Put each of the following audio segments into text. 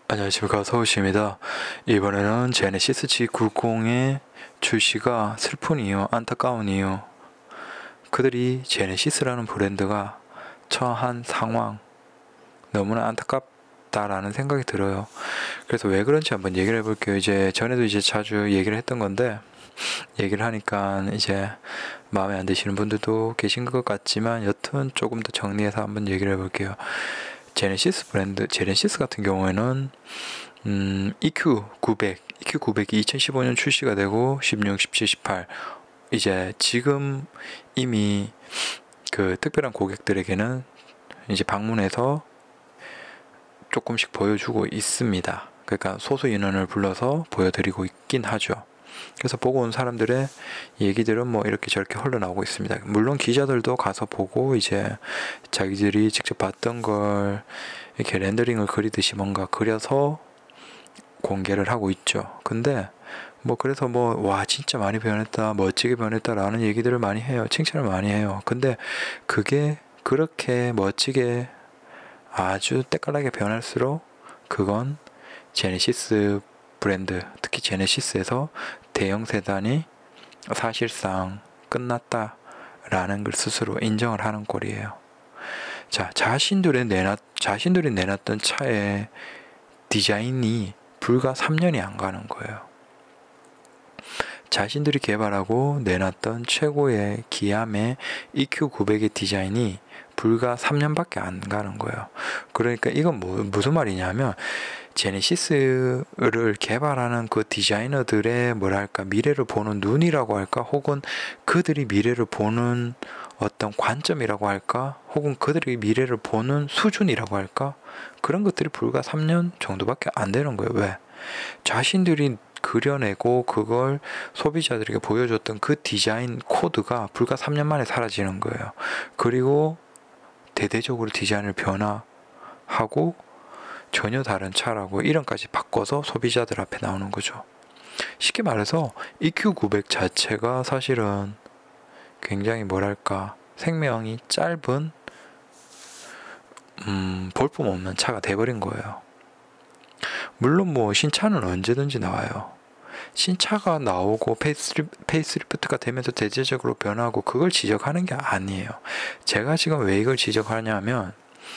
안녕하십니까, 서울시입니다. 이번에는 제네시스 G90의 출시가 슬픈 이유, 안타까운 이유, 그들이 제네시스라는 브랜드가 처한 상황, 너무나 안타깝다라는 생각이 들어요. 그래서 왜 그런지 한번 얘기를 해볼게요. 전에도 자주 얘기를 했던 건데, 얘기를 하니까 마음에 안 드시는 분들도 계신 것 같지만, 여튼 조금 더 정리해서 한번 얘기를 해볼게요. 제네시스 브랜드, 제네시스 같은 경우에는 EQ900이 2015년 출시가 되고 16, 17, 18 지금 이미 그 특별한 고객들에게는 방문해서 조금씩 보여주고 있습니다. 그러니까 소수 인원을 불러서 보여드리고 있긴 하죠. 그래서 보고 온 사람들의 얘기들은 이렇게 저렇게 흘러나오고 있습니다. 물론 기자들도 가서 보고 자기들이 직접 봤던 걸 이렇게 렌더링을 그리듯이 뭔가 그려서 공개를 하고 있죠. 근데 그래서 와 진짜 많이 변했다, 멋지게 변했다라는 얘기들을 많이 해요. 칭찬을 많이 해요. 근데 그게 그렇게 멋지게 아주 때깔나게 변할수록 그건 제네시스 브랜드, 특히 제네시스에서 대형 세단이 사실상 끝났다라는 걸 스스로 인정을 하는 꼴이에요. 자, 자신들이 내놨던 차의 디자인이 불과 3년이 안 가는 거예요. 자신들이 개발하고 내놨던 최고의 기암의 EQ900의 디자인이 불과 3년밖에 안 가는 거예요. 그러니까 이건 무슨 말이냐면, 제네시스를 개발하는 그 디자이너들의 미래를 보는 눈이라고 할까, 혹은 그들이 미래를 보는 어떤 관점이라고 할까, 혹은 그들이 미래를 보는 수준이라고 할까, 그런 것들이 불과 3년 정도밖에 안 되는 거예요. 왜? 자신들이 그려내고 그걸 소비자들에게 보여줬던 그 디자인 코드가 불과 3년 만에 사라지는 거예요. 그리고 대대적으로 디자인을 변화하고 전혀 다른 차라고 이름까지 바꿔서 소비자들 앞에 나오는 거죠. 쉽게 말해서 EQ900 자체가 사실은 굉장히 생명이 짧은 볼품없는 차가 돼버린 거예요. 물론 신차는 언제든지 나와요. 신차가 나오고 페이스리프트가 되면서 대체적으로 변하고, 그걸 지적하는 게 아니에요. 제가 지금 왜 이걸 지적하냐면,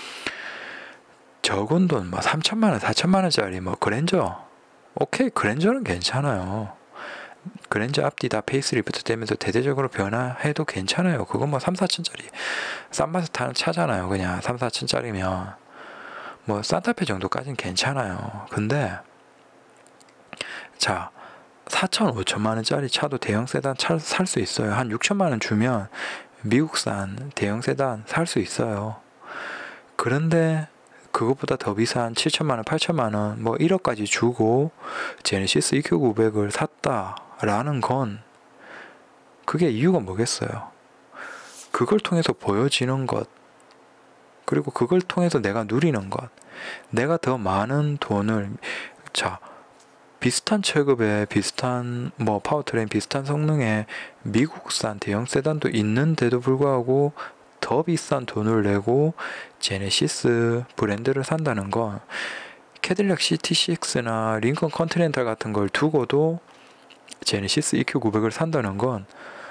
적은 돈 3천만원, 4천만원짜리 그랜저, 오케이, 그랜저는 괜찮아요. 그랜저 앞뒤 다 페이스리프트 되면서 대대적으로 변화해도 괜찮아요. 그건 3, 4천짜리 싼 맛에 타는 차잖아요. 그냥 3, 4천짜리면 산타페 정도까지는 괜찮아요. 근데 자, 4천, 5천만원짜리 차도 대형 세단 살 수 있어요. 한 6천만원 주면 미국산 대형 세단 살 수 있어요. 그런데 그것보다 더 비싼 7천만원, 8천만원, 1억까지 주고 제네시스 EQ900을 샀다라는 건, 그게 이유가 뭐겠어요? 그걸 통해서 보여지는 것, 그리고 그걸 통해서 내가 누리는 것, 내가 더 많은 돈을, 비슷한 체급에 비슷한 파워트레인 비슷한 성능의 미국산 대형 세단도 있는데도 불구하고 더 비싼 돈을 내고 제네시스 브랜드를 산다는 건, 캐딜락 CT6나 링컨 컨티넨탈 같은 걸 두고도 제네시스 EQ900을 산다는 건,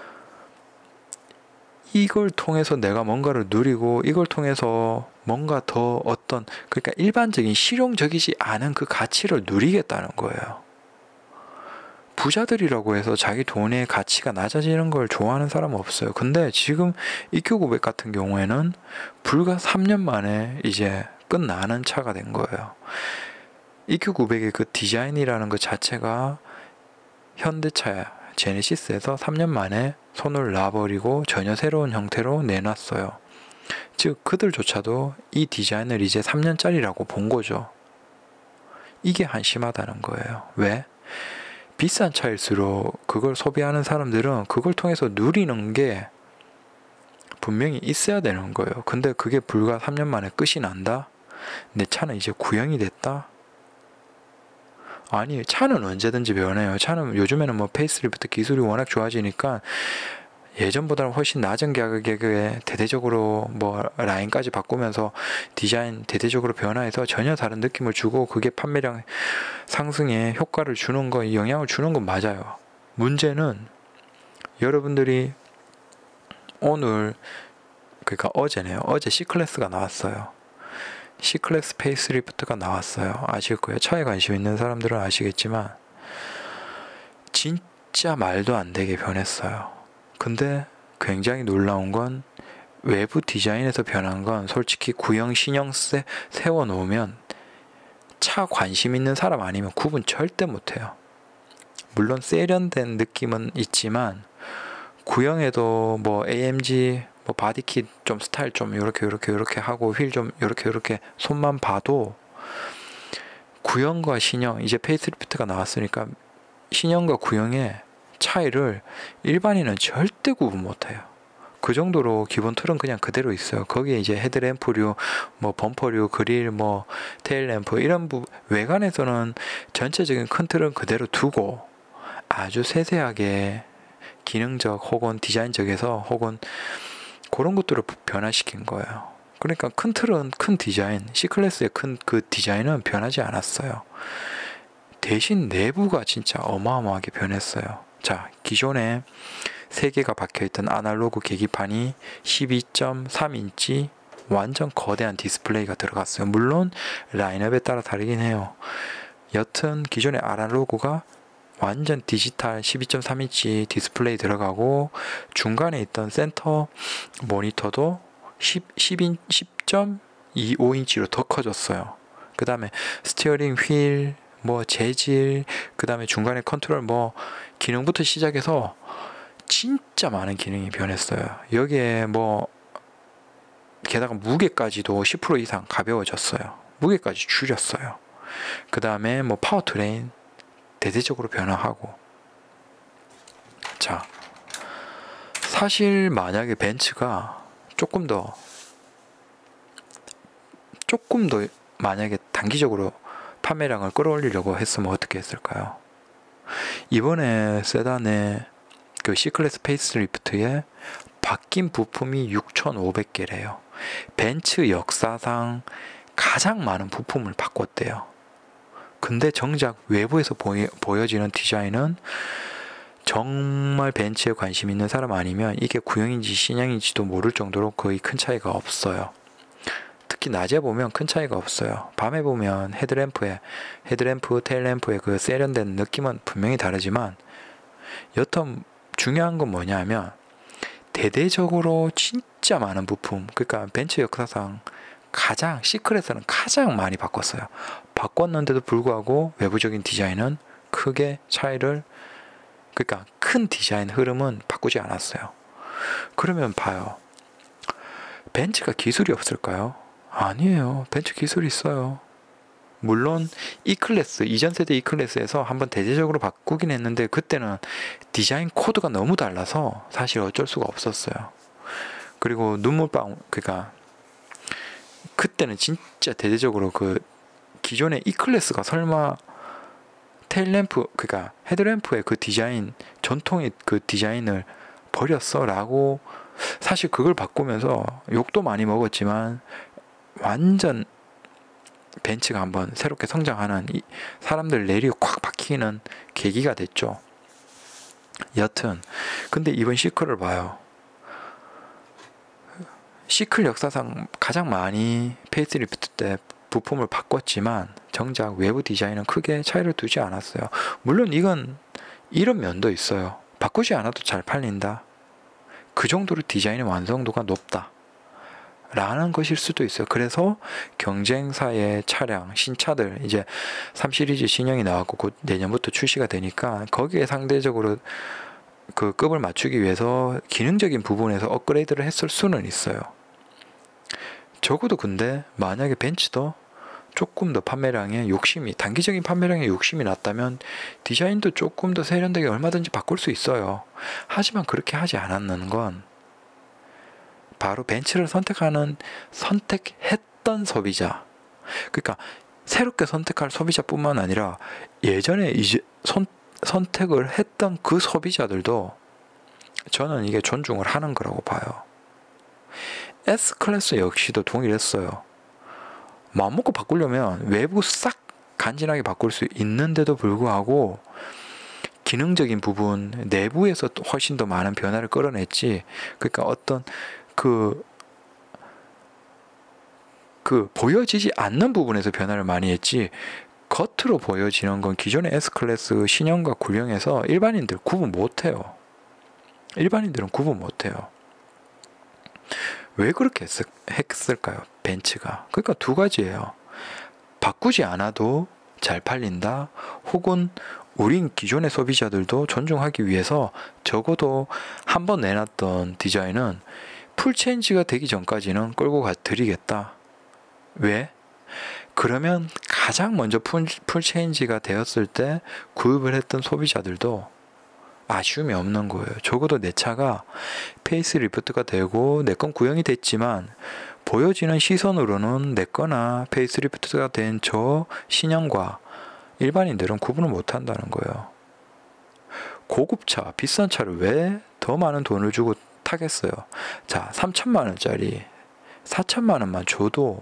이걸 통해서 내가 뭔가를 누리고, 이걸 통해서 뭔가 더 그러니까 일반적인 실용적이지 않은 그 가치를 누리겠다는 거예요. 부자들이라고 해서 자기 돈의 가치가 낮아지는 걸 좋아하는 사람은 없어요. 근데 지금 EQ900 같은 경우에는 불과 3년 만에 끝나는 차가 된 거예요. EQ900의 그 디자인이라는 것 자체가 현대차 제네시스에서 3년 만에 손을 놔버리고 전혀 새로운 형태로 내놨어요. 즉 그들조차도 이 디자인을 3년짜리라고 본 거죠. 이게 한심하다는 거예요. 왜? 비싼 차일수록 그걸 소비하는 사람들은 그걸 통해서 누리는 게 분명히 있어야 되는 거예요. 근데 그게 불과 3년 만에 끝이 난다? 내 차는 이제 구형이 됐다? 아니, 차는 언제든지 변해요. 차는 요즘에는 페이스리프트 기술이 워낙 좋아지니까 예전보다는 훨씬 낮은 가격에 대대적으로 뭐 라인까지 바꾸면서 디자인 대대적으로 변화해서 전혀 다른 느낌을 주고 그게 판매량 상승에 효과를 주는 거, 영향을 주는 건 맞아요. 문제는 여러분들이 오늘, 그러니까 어제네요. 어제 C클래스가 나왔어요. C클래스 페이스리프트가 나왔어요. 아실 거예요. 차에 관심 있는 사람들은 아시겠지만 진짜 말도 안 되게 변했어요. 근데 굉장히 놀라운 건 외부 디자인에서 변한 건 솔직히 구형 신형 세워놓으면 차 관심 있는 사람 아니면 구분 절대 못해요. 물론 세련된 느낌은 있지만 구형에도 뭐 AMG 뭐 바디킷 좀 스타일 좀 요렇게 하고 휠 좀 요렇게 손만 봐도 구형과 신형, 이제 페이스리프트가 나왔으니까 신형과 구형의 차이를 일반인은 절대 구분 못해요. 그 정도로 기본 틀은 그냥 그대로 있어요. 거기에 이제 헤드램프류, 뭐 범퍼류, 그릴, 뭐 테일램프 이런 외관에서는 전체적인 큰 틀은 그대로 두고 아주 세세하게 기능적 혹은 디자인적에서 혹은 그런 것들을 변화시킨 거예요. 그러니까 큰 틀은 큰 디자인, C클래스의 큰 그 디자인은 변하지 않았어요. 대신 내부가 진짜 어마어마하게 변했어요. 자, 기존에 3개가 박혀있던 아날로그 계기판이 12.3인치 완전 거대한 디스플레이가 들어갔어요. 물론 라인업에 따라 다르긴 해요. 여튼 기존의 아날로그가 완전 디지털 12.3인치 디스플레이 들어가고 중간에 있던 센터 모니터도 10.25인치로 더 커졌어요. 그 다음에 스티어링 휠, 뭐 재질, 그 다음에 중간에 컨트롤 뭐 기능부터 시작해서 진짜 많은 기능이 변했어요. 여기에 뭐 게다가 무게까지도 10% 이상 가벼워졌어요. 무게까지 줄였어요. 그 다음에 뭐 파워트레인 대대적으로 변화하고. 자, 사실 만약에 벤츠가 조금 더 만약에 단기적으로 판매량을 끌어올리려고 했으면 어떻게 했을까요? 이번에 세단의 그 C클래스 페이스리프트에 바뀐 부품이 6,500개래요. 벤츠 역사상 가장 많은 부품을 바꿨대요. 근데 정작 외부에서 보여지는 디자인은 정말 벤츠에 관심 있는 사람 아니면 이게 구형인지 신형인지도 모를 정도로 거의 큰 차이가 없어요. 특히 낮에 보면 큰 차이가 없어요. 밤에 보면 헤드램프, 테일램프의 그 세련된 느낌은 분명히 다르지만 여튼 중요한 건 뭐냐면 대대적으로 진짜 많은 부품, 그러니까 벤츠 역사상 가장 C클래스는 가장 많이 바꿨어요. 바꿨는데도 불구하고 외부적인 디자인은 크게 차이를, 그러니까 큰 디자인 흐름은 바꾸지 않았어요. 그러면 봐요. 벤츠가 기술이 없을까요? 아니에요. 벤츠 기술이 있어요. 물론 E클래스, 이전 세대 E클래스에서 한번 대대적으로 바꾸긴 했는데 그때는 디자인 코드가 너무 달라서 사실 어쩔 수가 없었어요. 그리고 그러니까 그때는 진짜 대대적으로 그 기존의 E클래스가 설마 테일램프, 그러니까 헤드램프의 그 디자인, 전통의 그 디자인을 버렸어? 라고 사실 그걸 바꾸면서 욕도 많이 먹었지만 완전 벤츠가 한번 새롭게 성장하는 사람들 내리 콱 박히는 계기가 됐죠. 여튼 근데 이번 C클을 봐요. C클 역사상 가장 많이 페이스리프트 때 부품을 바꿨지만 정작 외부 디자인은 크게 차이를 두지 않았어요. 물론 이건 이런 면도 있어요. 바꾸지 않아도 잘 팔린다. 그 정도로 디자인의 완성도가 높다 라는 것일 수도 있어요. 그래서 경쟁사의 차량, 신차들, 이제 3시리즈 신형이 나왔고 곧 내년부터 출시가 되니까 거기에 상대적으로 그 급을 맞추기 위해서 기능적인 부분에서 업그레이드를 했을 수는 있어요. 적어도 근데 만약에 벤츠도 조금 더 단기적인 판매량에 욕심이 났다면 디자인도 조금 더 세련되게 얼마든지 바꿀 수 있어요. 하지만 그렇게 하지 않았는 건 바로 벤츠를 선택했던 소비자, 그러니까 새롭게 선택할 소비자뿐만 아니라 예전에 이제 선택을 했던 그 소비자들도 저는 이게 존중을 하는 거라고 봐요. S클래스 역시도 동일했어요. 마음먹고 바꾸려면 외부 싹 간지나게 바꿀 수 있는데도 불구하고 기능적인 부분 내부에서 훨씬 더 많은 변화를 끌어냈지. 그러니까 어떤 그 보여지지 않는 부분에서 변화를 많이 했지, 겉으로 보여지는 건 기존의 S클래스 신형과 구형에서 일반인들 구분 못해요. 일반인들은 구분 못해요. 왜 그렇게 했을까요? 벤츠가. 그러니까 두 가지예요. 바꾸지 않아도 잘 팔린다, 혹은 우린 기존의 소비자들도 존중하기 위해서 적어도 한번 내놨던 디자인은 풀체인지가 되기 전까지는 끌고 드리겠다. 왜? 그러면 가장 먼저 풀체인지가 되었을 때 구입을 했던 소비자들도 아쉬움이 없는 거예요. 적어도 내 차가 페이스리프트가 되고 내 건 구형이 됐지만 보여지는 시선으로는 내 거나 페이스리프트가 된 저 신형과 일반인들은 구분을 못 한다는 거예요. 고급차, 비싼 차를 왜 더 많은 돈을 주고 타겠어요? 자, 3천만 원짜리 4천만 원만 줘도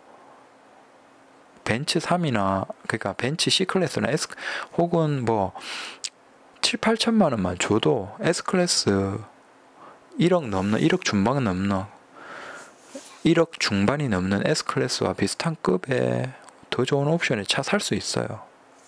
벤츠 3이나, 그러니까 벤츠 C클래스나 S, 혹은 뭐 7, 8천만 원만 줘도 S클래스 1억 넘는, 1억 중반 넘는, 1억 중반이 넘는 S클래스와 비슷한 급의 더 좋은 옵션의 차 살 수 있어요.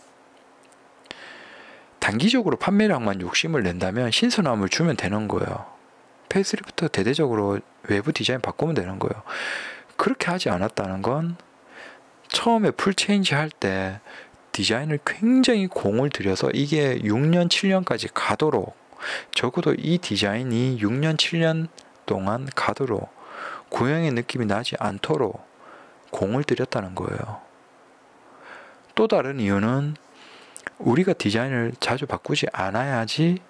단기적으로 판매량만 욕심을 낸다면 신선함을 주면 되는 거예요. 페이스리프트 대대적으로 외부 디자인 바꾸면 되는 거예요. 그렇게 하지 않았다는 건 처음에 풀체인지 할 때 디자인을 굉장히 공을 들여서 이게 6년, 7년까지 가도록, 적어도 이 디자인이 6년, 7년 동안 가도록, 구형의 느낌이 나지 않도록 공을 들였다는 거예요. 또 다른 이유는 우리가 디자인을 자주 바꾸지 않아야지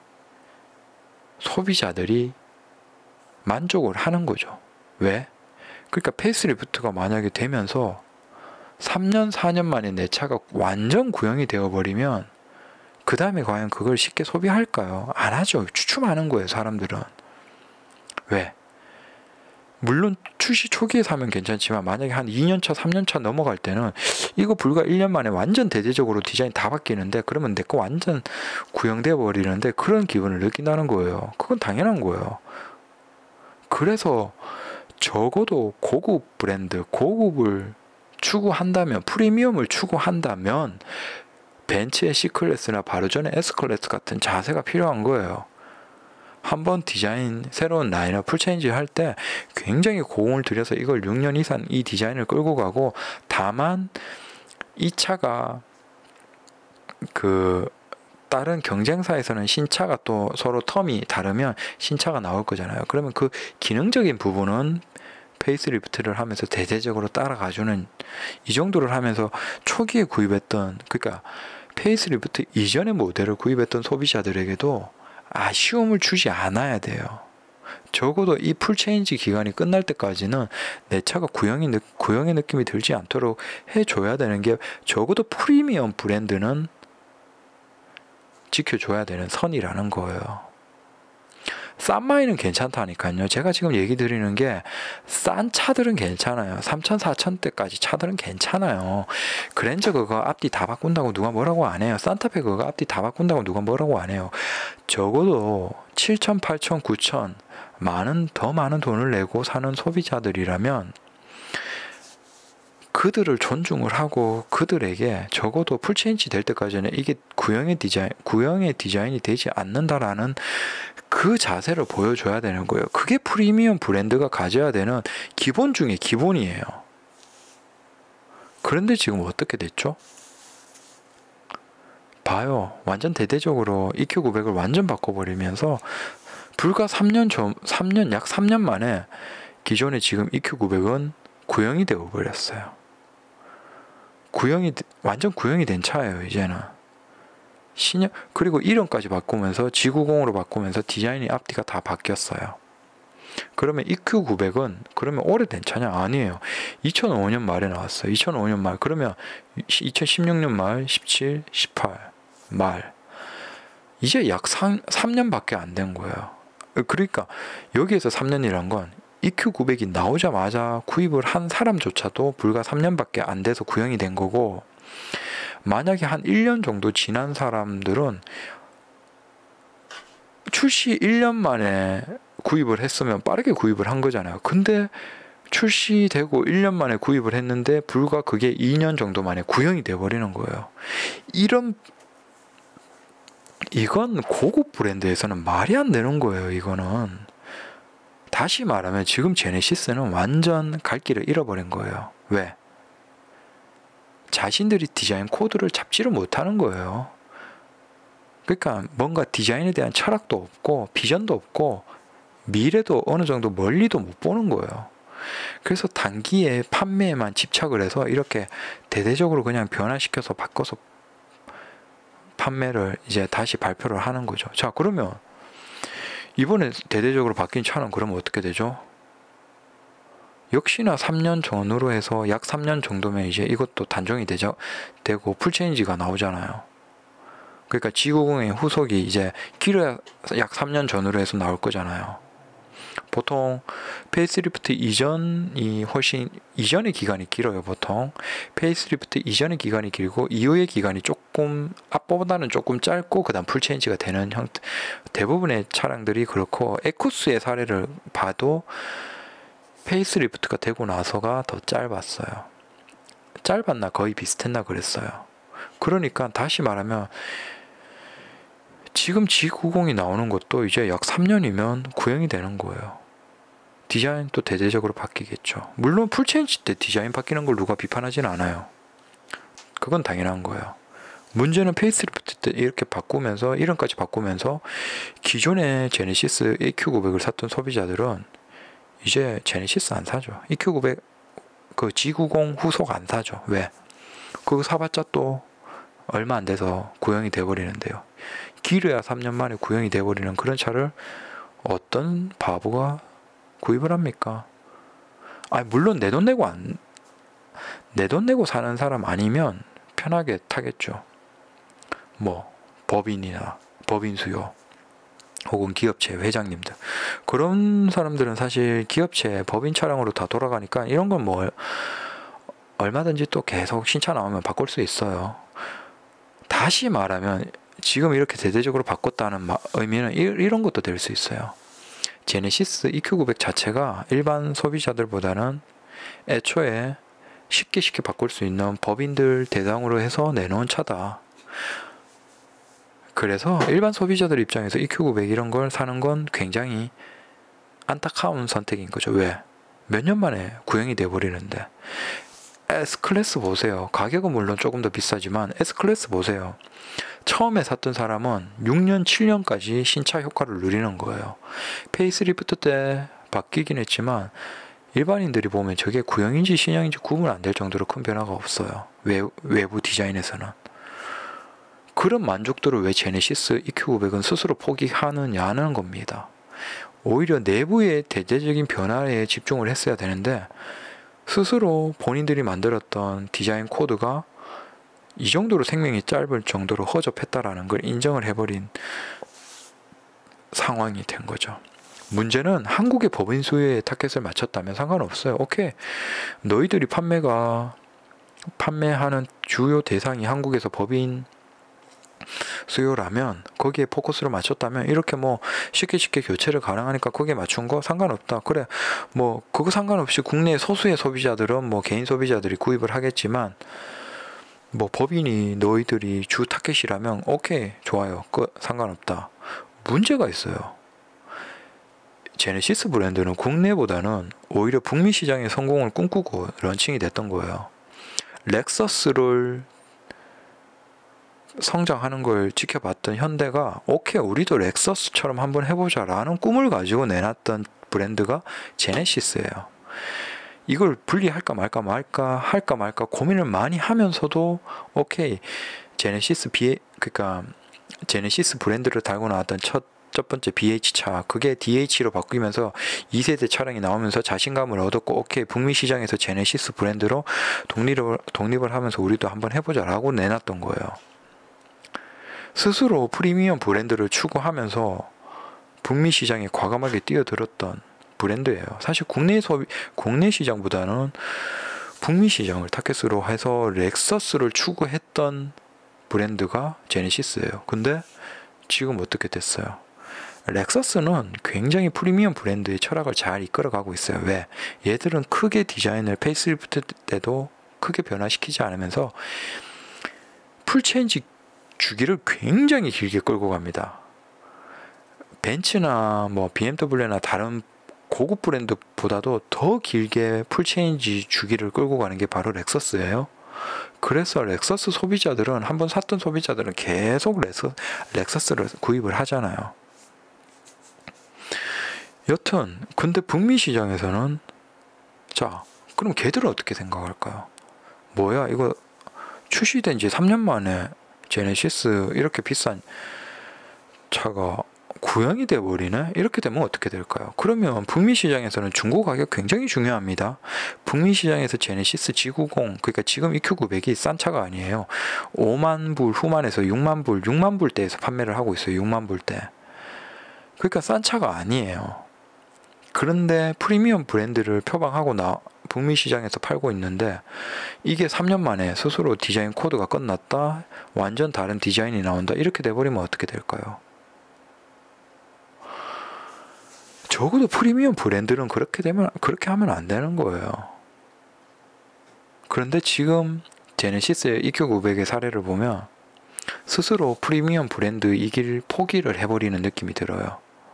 소비자들이 만족을 하는 거죠. 왜? 그러니까 페이스리프트가 만약에 되면서 3년, 4년 만에 내 차가 완전 구형이 되어버리면 그 다음에 과연 그걸 쉽게 소비할까요? 안 하죠. 추춤하는 거예요, 사람들은. 왜? 물론 출시 초기에 사면 괜찮지만 만약에 한 2년차, 3년차 넘어갈 때는 이거 불과 1년 만에 완전 대대적으로 디자인 다 바뀌는데, 그러면 내 거 완전 구형되어 버리는데 그런 기분을 느낀다는 거예요. 그건 당연한 거예요. 그래서 적어도 고급 브랜드, 고급을 추구한다면, 프리미엄을 추구한다면 벤츠의 C클래스나 바로 전에 S클래스 같은 자세가 필요한 거예요. 한번 디자인, 새로운 라인업 풀체인지 할 때 굉장히 공을 들여서 이걸 6년 이상 이 디자인을 끌고 가고, 다만 이 차가 다른 경쟁사에서는 신차가 또 서로 텀이 다르면 신차가 나올 거잖아요. 그러면 그 기능적인 부분은 페이스리프트를 하면서 대대적으로 따라가주는, 이 정도를 하면서 초기에 구입했던, 그러니까 페이스리프트 이전의 모델을 구입했던 소비자들에게도 아쉬움을 주지 않아야 돼요. 적어도 이 풀체인지 기간이 끝날 때까지는 내 차가 구형의 느낌이 들지 않도록 해줘야 되는 게, 적어도 프리미엄 브랜드는 지켜줘야 되는 선이라는 거예요. 싼 마이는 괜찮다니까요. 제가 지금 얘기 드리는 게 싼 차들은 괜찮아요. 3천, 4천대까지 차들은 괜찮아요. 그랜저 그거 앞뒤 다 바꾼다고 누가 뭐라고 안 해요. 산타페 그거 앞뒤 다 바꾼다고 누가 뭐라고 안 해요. 적어도 7천, 8천, 9천 더 많은 돈을 내고 사는 소비자들이라면 그들을 존중을 하고 그들에게 적어도 풀체인지 될 때까지는 이게 구형의 디자인이 되지 않는다라는 그 자세를 보여줘야 되는 거예요. 그게 프리미엄 브랜드가 가져야 되는 기본 중에 기본이에요. 그런데 지금 어떻게 됐죠? 봐요. 완전 대대적으로 EQ900을 완전 바꿔버리면서 불과 약 3년 만에 기존의 지금 EQ900은 구형이 되어버렸어요. 완전 구형이 된 차예요, 이제는. 그리고 이름까지 바꾸면서 G90으로 바꾸면서 디자인이 앞뒤가 다 바뀌었어요. 그러면 EQ900은 그러면 오래된 차냐? 아니에요. 2005년 말에 나왔어요. 2005년 말. 그러면 2016년 말, 17, 18 말. 이제 약 3년밖에 안 된 거예요. 그러니까 여기에서 3년이란 건 EQ900이 나오자마자 구입을 한 사람조차도 불과 3년밖에 안 돼서 구형이 된 거고, 만약에 한 1년 정도 지난 사람들은 출시 1년 만에 구입을 했으면 빠르게 구입을 한 거잖아요. 근데 출시되고 1년 만에 구입을 했는데 불과 그게 2년 정도 만에 구형이 돼버리는 거예요. 이건 고급 브랜드에서는 말이 안 되는 거예요. 이거는 다시 말하면 지금 제네시스는 완전 갈 길을 잃어버린 거예요. 왜? 자신들이 디자인 코드를 잡지를 못하는 거예요. 그러니까 뭔가 디자인에 대한 철학도 없고 비전도 없고 미래도 어느 정도 멀리도 못 보는 거예요. 그래서 단기에 판매에만 집착을 해서 이렇게 대대적으로 그냥 변화시켜서 바꿔서 판매를 이제 다시 발표를 하는 거죠. 자, 그러면 이번에 대대적으로 바뀐 차는 그러면 어떻게 되죠? 역시나 3년 전으로 해서 약 3년 정도면 이제 이것도 단종이 되고 풀체인지가 나오잖아요. 그러니까 G90의 후속이 이제 길어야 약 3년 전으로 해서 나올 거잖아요. 보통 페이스리프트 이전이 훨씬 이전의 기간이 길어요. 보통 페이스리프트 이전의 기간이 길고 이후의 기간이 조금 앞보다는 조금 짧고 그다음 풀체인지가 되는 형태. 대부분의 차량들이 그렇고 에쿠스의 사례를 봐도 페이스리프트가 되고 나서가 더 짧았어요. 짧았나 거의 비슷했나 그랬어요. 그러니까 다시 말하면 지금 G90이 나오는 것도 이제 약 3년이면 구형이 되는 거예요. 디자인도 대대적으로 바뀌겠죠. 물론 풀체인지 때 디자인 바뀌는 걸 누가 비판하지는 않아요. 그건 당연한 거예요. 문제는 페이스리프트 때 이렇게 바꾸면서 이름까지 바꾸면서 기존의 제네시스 EQ900을 샀던 소비자들은 이제 제네시스 안 사죠. EQ900 그 G90 후속 안 사죠. 왜? 그거 사봤자 또 얼마 안 돼서 구형이 돼버리는데요. 길어야 3년 만에 구형이 돼버리는 그런 차를 어떤 바보가 구입을 합니까? 아니 물론 내 돈 내고 사는 사람 아니면 편하게 타겠죠. 뭐 법인 수요 혹은 기업체 회장님들 그런 사람들은 사실 기업체 법인 차량으로 다 돌아가니까 이런 건 뭐 얼마든지 또 계속 신차 나오면 바꿀 수 있어요. 다시 말하면 지금 이렇게 대대적으로 바꿨다는 의미는 이런 것도 될 수 있어요. 제네시스 EQ900 자체가 일반 소비자들보다는 애초에 쉽게 바꿀 수 있는 법인들 대상으로 해서 내놓은 차다. 그래서 일반 소비자들 입장에서 EQ900 이런 걸 사는 건 굉장히 안타까운 선택인 거죠. 왜? 몇 년 만에 구형이 돼버리는데. S클래스 보세요. 가격은 물론 조금 더 비싸지만 S클래스 보세요. 처음에 샀던 사람은 6년, 7년까지 신차 효과를 누리는 거예요. 페이스리프트 때 바뀌긴 했지만 일반인들이 보면 저게 구형인지 신형인지 구분 안 될 정도로 큰 변화가 없어요. 외부 디자인에서는. 그런 만족도를 왜 제네시스 EQ900은 스스로 포기하느냐는 겁니다. 오히려 내부의 대대적인 변화에 집중을 했어야 되는데 스스로 본인들이 만들었던 디자인 코드가 이 정도로 생명이 짧을 정도로 허접했다라는 걸 인정을 해버린 상황이 된 거죠. 문제는 한국의 법인 수요에 타겟을 맞췄다면 상관없어요. 오케이. 너희들이 판매하는 주요 대상이 한국에서 법인 수요라면 거기에 포커스를 맞췄다면 이렇게 뭐 쉽게 교체를 가능하니까 거기에 맞춘 거 상관없다. 그래 뭐 그거 상관없이 국내 소수의 소비자들은 뭐 개인 소비자들이 구입을 하겠지만 뭐 법인이 너희들이 주 타겟이라면 오케이 좋아요. 상관없다. 문제가 있어요. 제네시스 브랜드는 국내보다는 오히려 북미 시장의 성공을 꿈꾸고 런칭이 됐던 거예요. 렉서스를 성장하는 걸 지켜봤던 현대가 오케이 우리도 렉서스처럼 한번 해보자 라는 꿈을 가지고 내놨던 브랜드가 제네시스예요. 이걸 분리할까 말까 고민을 많이 하면서도 오케이 제네시스 브랜드를 달고 나왔던 첫 번째 BH차 그게 DH로 바뀌면서 2세대 차량이 나오면서 자신감을 얻었고 오케이 북미 시장에서 제네시스 브랜드로 독립을 하면서 우리도 한번 해보자 라고 내놨던 거예요. 스스로 프리미엄 브랜드를 추구하면서 북미 시장에 과감하게 뛰어들었던 브랜드예요. 사실 국내 시장보다는 북미 시장을 타겟으로 해서 렉서스를 추구했던 브랜드가 제네시스예요. 근데 지금 어떻게 됐어요? 렉서스는 굉장히 프리미엄 브랜드의 철학을 잘 이끌어가고 있어요. 왜? 얘들은 크게 디자인을 페이스리프트 때도 크게 변화시키지 않으면서 풀체인지 주기를 굉장히 길게 끌고 갑니다. 벤츠나 뭐 BMW나 다른 고급 브랜드보다도 더 길게 풀체인지 주기를 끌고 가는 게 바로 렉서스예요. 그래서 렉서스 소비자들은, 한번 샀던 소비자들은 계속 렉서스를 구입을 하잖아요. 여튼 근데 북미 시장에서는, 자 그럼 걔들은 어떻게 생각할까요? 뭐야 이거 출시된 지 3년 만에 제네시스 이렇게 비싼 차가 구형이 돼버리네? 이렇게 되면 어떻게 될까요? 그러면 북미 시장에서는 중고 가격 굉장히 중요합니다. 북미 시장에서 제네시스 G90, 그러니까 지금 EQ900이 싼 차가 아니에요. 5만 불 후반에서 6만 불, 6만 불대에서 판매를 하고 있어요. 6만 불대. 그러니까 싼 차가 아니에요. 그런데 프리미엄 브랜드를 표방하고 북미 시장에서 팔고 있는데, 이게 3년 만에 스스로 디자인 코드가 끝났다, 완전 다른 디자인이 나온다, 이렇게 돼버리면 어떻게 될까요? 적어도 프리미엄 브랜드는 그렇게 하면 안 되는 거예요. 그런데 지금 제네시스의 EQ900의 사례를 보면 스스로 프리미엄 브랜드이길 포기를 해버리는 느낌이 들어요.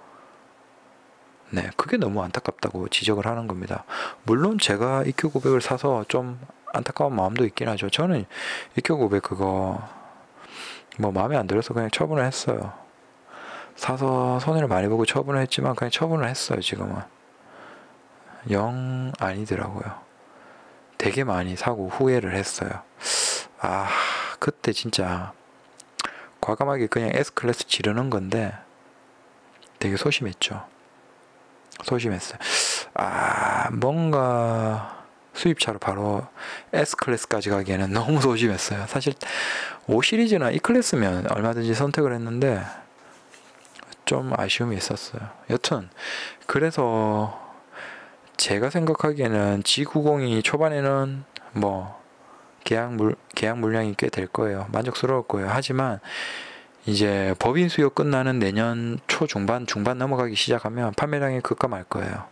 네, 그게 너무 안타깝다고 지적을 하는 겁니다. 물론 제가 EQ900을 사서 좀 안타까운 마음도 있긴 하죠. 저는 EQ900 그거 뭐 마음에 안 들어서 그냥 처분을 했어요. 사서 손해를 많이 보고 처분을 했지만 그냥 처분을 했어요. 지금은 영 아니더라고요. 되게 많이 사고 후회를 했어요. 아, 그때 진짜 과감하게 그냥 S클래스 지르는 건데 되게 소심했죠. 소심했어요. 아, 뭔가 수입차로 바로 S클래스까지 가기에는 너무 소심했어요. 사실 5시리즈나 E클래스면 얼마든지 선택을 했는데 좀 아쉬움이 있었어요. 여튼 그래서 제가 생각하기에는 G90이 초반에는 뭐 계약 물량이 꽤 될 거예요. 만족스러울 거예요. 하지만 이제 법인 수요 끝나는 내년 중반 넘어가기 시작하면 판매량이 급감할 거예요.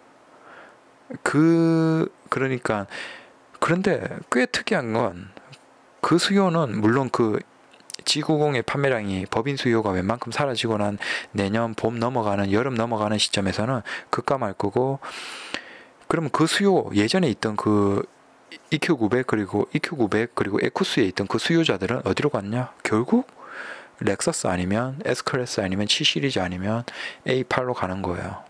그러니까 그런데 꽤 특이한 건, 그 수요는 물론 그 G90의 판매량이 법인 수요가 웬만큼 사라지고 난 내년 봄 넘어가는, 여름 넘어가는 시점에서는 급감할 거고, 그러면 그 수요, 예전에 있던 그 EQ900 그리고 에쿠스에 있던 그 수요자들은 어디로 갔냐? 결국 렉서스 아니면 S클래스 아니면 7시리즈 아니면 A8로 가는 거예요.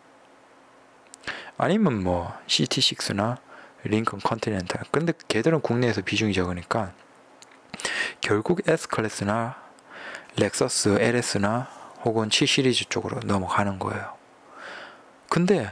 아니면 뭐 CT6나 링컨 컨티넨탈. 근데 걔들은 국내에서 비중이 적으니까 결국 S클래스나 렉서스 LS나 혹은 7시리즈 쪽으로 넘어가는 거예요. 근데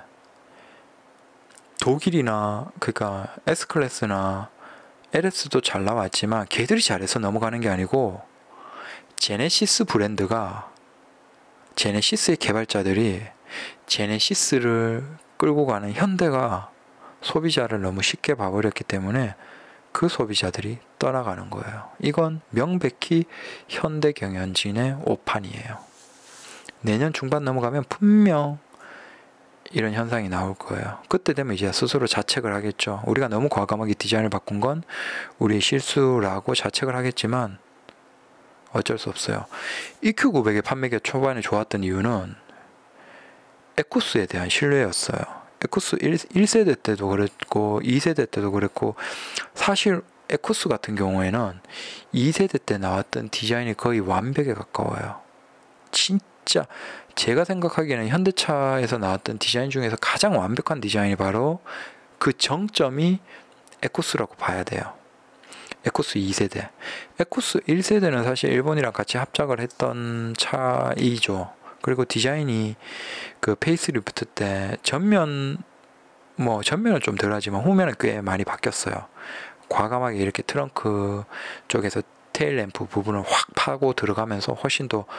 독일이나 그러니까 S클래스나 LS도 잘 나왔지만 걔들이 잘해서 넘어가는 게 아니고, 제네시스 브랜드가, 제네시스의 개발자들이 제네시스를 끌고 가는 현대가 소비자를 너무 쉽게 봐버렸기 때문에 그 소비자들이 떠나가는 거예요. 이건 명백히 현대 경영진의 오판이에요. 내년 중반 넘어가면 분명 이런 현상이 나올 거예요. 그때 되면 이제 스스로 자책을 하겠죠. 우리가 너무 과감하게 디자인을 바꾼 건 우리의 실수라고 자책을 하겠지만 어쩔 수 없어요. EQ900의 판매가 초반에 좋았던 이유는 에쿠스에 대한 신뢰였어요. 에쿠스 1세대 때도 그랬고 2세대 때도 그랬고, 사실 에쿠스 같은 경우에는 2세대 때 나왔던 디자인이 거의 완벽에 가까워요. 진짜 제가 생각하기에는 현대차에서 나왔던 디자인 중에서 가장 완벽한 디자인이 바로 그 정점이 에쿠스라고 봐야 돼요. 에쿠스 2세대. 에쿠스 1세대는 사실 일본이랑 같이 합작을 했던 차이죠. 그리고 디자인이 그 페이스리프트 때 전면은 좀 덜하지만 후면은 꽤 많이 바뀌었어요. 과감하게 이렇게 트렁크 쪽에서 테일 램프 부분을 확 파고 들어가면서 훨씬 더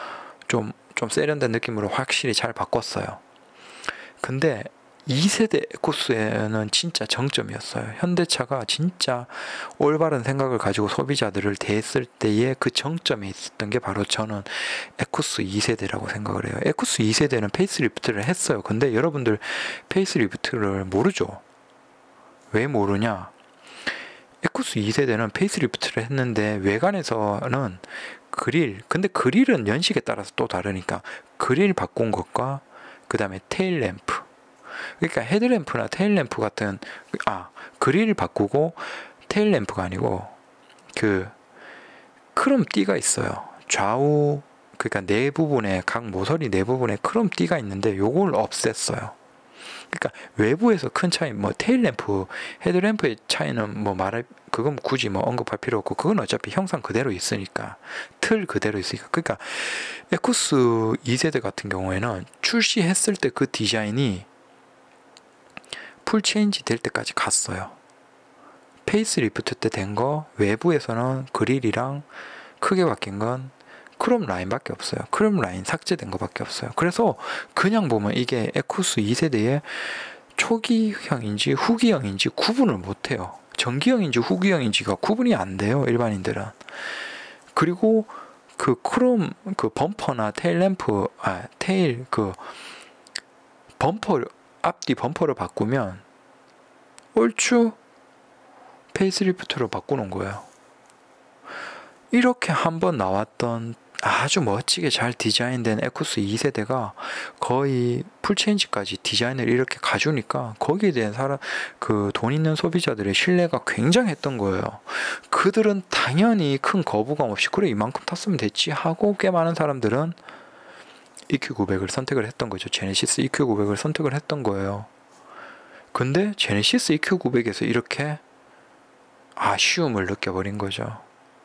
좀 세련된 느낌으로 확실히 잘 바꿨어요. 근데 2세대 에쿠스에는 진짜 정점이었어요. 현대차가 진짜 올바른 생각을 가지고 소비자들을 대했을 때의 그 정점에 있었던 게 바로 저는 에쿠스 2세대라고 생각을 해요. 에쿠스 2세대는 페이스리프트를 했어요. 근데 여러분들 페이스리프트를 모르죠. 왜 모르냐? 에쿠스 2세대는 페이스리프트를 했는데 외관에서는 근데 그릴은 연식에 따라서 또 다르니까 그릴 바꾼 것과 그 다음에 테일 램프, 그러니까 헤드램프나 테일램프 같은, 그릴 바꾸고 테일램프가 아니고 그 크롬 띠가 있어요. 좌우, 그러니까 네 부분에, 각 모서리 네 부분에 크롬 띠가 있는데 요걸 없앴어요. 그러니까 외부에서 큰 차이, 뭐 테일램프, 헤드램프의 차이는 뭐 그건 굳이 뭐 언급할 필요 없고, 그건 어차피 형상 그대로 있으니까, 틀 그대로 있으니까. 그러니까 에쿠스 2세대 같은 경우에는 출시했을 때 그 디자인이 풀 체인지 될 때까지 갔어요. 페이스리프트 때 된 거 외부에서는 그릴이랑 크게 바뀐 건 크롬 라인밖에 없어요. 크롬 라인 삭제된 거밖에 없어요. 그래서 그냥 보면 이게 에쿠스 2세대의 초기형인지 후기형인지 구분을 못해요. 전기형인지 후기형인지가 구분이 안 돼요, 일반인들은. 그리고 그 크롬 그 범퍼나 테일 램프, 테일 그 범퍼, 앞뒤 범퍼를 바꾸면 얼추 페이스리프트로 바꾸는 거예요. 이렇게 한번 나왔던 아주 멋지게 잘 디자인된 에쿠스 2세대가 거의 풀체인지까지 디자인을 이렇게 가주니까 거기에 대한 그 돈 있는 소비자들의 신뢰가 굉장했던 거예요. 그들은 당연히 큰 거부감 없이 그래 이만큼 탔으면 됐지 하고, 꽤 많은 사람들은 EQ900을 선택을 했던 거죠. 제네시스 EQ900을 선택을 했던 거예요. 근데 제네시스 EQ900에서 이렇게 아쉬움을 느껴버린 거죠.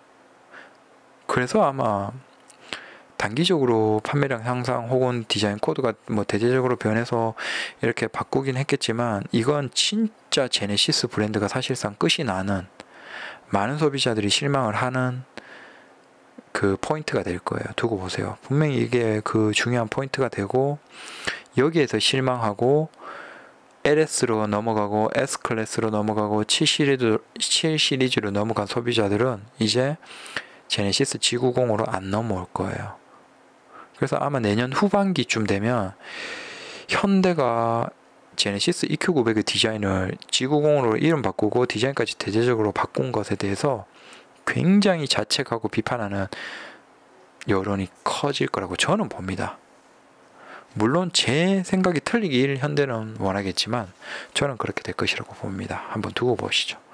그래서 아마 단기적으로 판매량 향상 혹은 디자인 코드가 뭐 대대적으로 변해서 이렇게 바꾸긴 했겠지만, 이건 진짜 제네시스 브랜드가 사실상 끝이 나는, 많은 소비자들이 실망을 하는 그 포인트가 될 거예요. 두고 보세요. 분명히 이게 그 중요한 포인트가 되고, 여기에서 실망하고 LS로 넘어가고 S클래스로 넘어가고 7시리즈로 넘어간 소비자들은 이제 제네시스 G90으로 안 넘어올 거예요. 그래서 아마 내년 후반기쯤 되면 현대가 제네시스 EQ900의 디자인을 G90으로 이름 바꾸고 디자인까지 대대적으로 바꾼 것에 대해서 굉장히 자책하고 비판하는 여론이 커질 거라고 저는 봅니다. 물론 제 생각이 틀리길 현대는 원하겠지만 저는 그렇게 될 것이라고 봅니다. 한번 두고 보시죠.